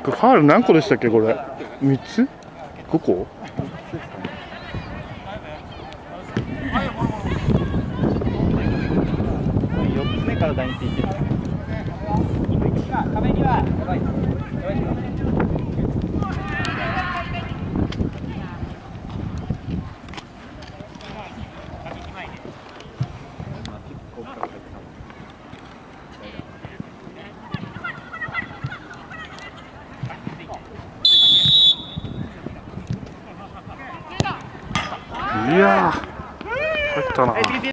ファール何個でしたっけこれ。3つ？5個？ 4つ目から第2って言ってる。壁にはやばい。 いやー、入ったな。